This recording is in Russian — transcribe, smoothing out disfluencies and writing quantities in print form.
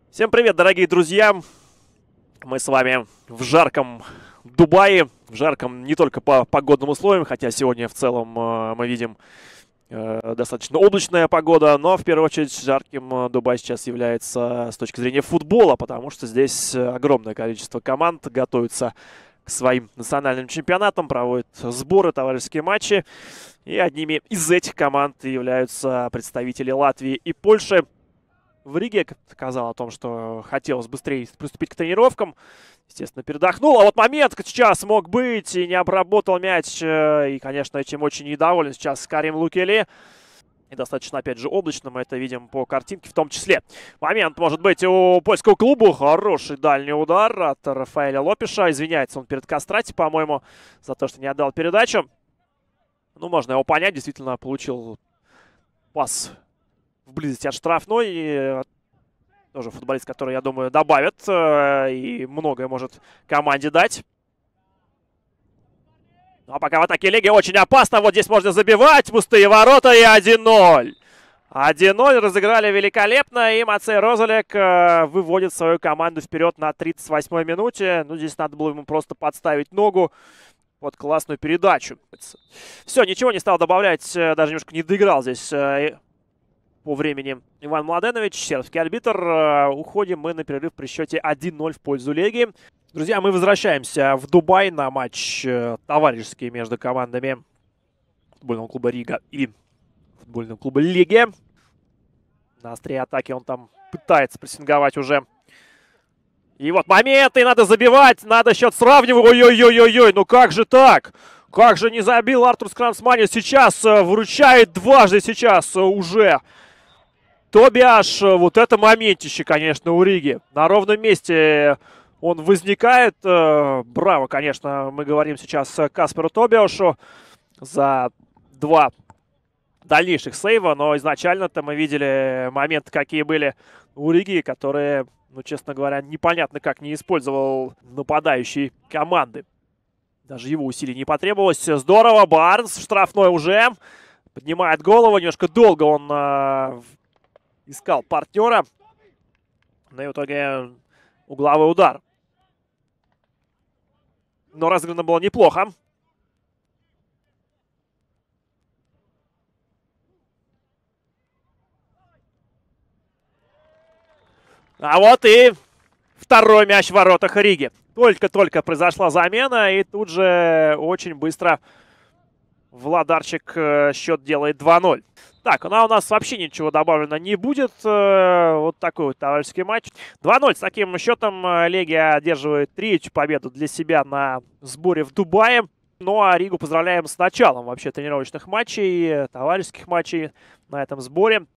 Всем привет, дорогие друзья! Мы с вами в жарком Дубае, в жарком не только по погодным условиям, хотя сегодня в целом мы видим достаточно облачная погода, но в первую очередь жарким Дубай сейчас является с точки зрения футбола, потому что здесь огромное количество команд готовится к своим национальным чемпионатам, проводят сборы, товарищеские матчи, и одними из этих команд являются представители Латвии и Польши. В Риге сказал о том, что хотелось быстрее приступить к тренировкам. Естественно, передохнул. А вот момент сейчас мог быть и не обработал мяч. И, конечно, этим очень недоволен сейчас Карим Лукели. И достаточно, опять же, облачно. Мы это видим по картинке в том числе. Момент может быть у польского клуба. Хороший дальний удар от Рафаэля Лопеша. Извиняется он перед Кастрати, по-моему, за то, что не отдал передачу. Ну, можно его понять. Действительно, получил пас в близости от штрафной. И тоже футболист, который, я думаю, добавит и многое может команде дать. Ну, а пока в атаке Лиги очень опасно. Вот здесь можно забивать. Пустые ворота и 1-0. 1-0 разыграли великолепно. И Мацей Розалек выводит свою команду вперед на 38-й минуте. Ну, здесь надо было ему просто подставить ногу под классную передачу. Все, ничего не стал добавлять. Даже немножко не доиграл здесь по времени Иван Младенович, сербский арбитр. Уходим мы на перерыв при счете 1-0 в пользу Легии. Друзья, мы возвращаемся в Дубай на матч товарищеский между командами футбольного клуба Рига и футбольного клуба Легия. На острие атаки он там пытается прессинговать уже. И вот момент, и надо забивать, надо счет сравнивать. Ой-ой-ой-ой-ой, ну как же так? Как же не забил Артур Скрамсманис сейчас, выручает дважды сейчас уже. Тобиаш, вот это моментище, конечно, у Риги. На ровном месте он возникает. Браво, конечно, мы говорим сейчас Каспару Тобиашу за два дальнейших сейва. Но изначально-то мы видели моменты, какие были у Риги, которые, ну, честно говоря, непонятно как не использовал нападающий команды. Даже его усилий не потребовалось. Здорово, Барнс в штрафной уже. Поднимает голову, немножко долго он искал партнера. Но в итоге угловой удар. Но разыграно было неплохо. А вот и второй мяч в воротах Риги. Только-только произошла замена, и тут же очень быстро Владарчик счет делает 2-0. Так, ну а у нас вообще ничего добавлено не будет. Вот такой вот товарищеский матч. 2-0. С таким счетом Легия одерживает третью победу для себя на сборе в Дубае. Ну а Ригу поздравляем с началом вообще тренировочных матчей, товарищеских матчей на этом сборе.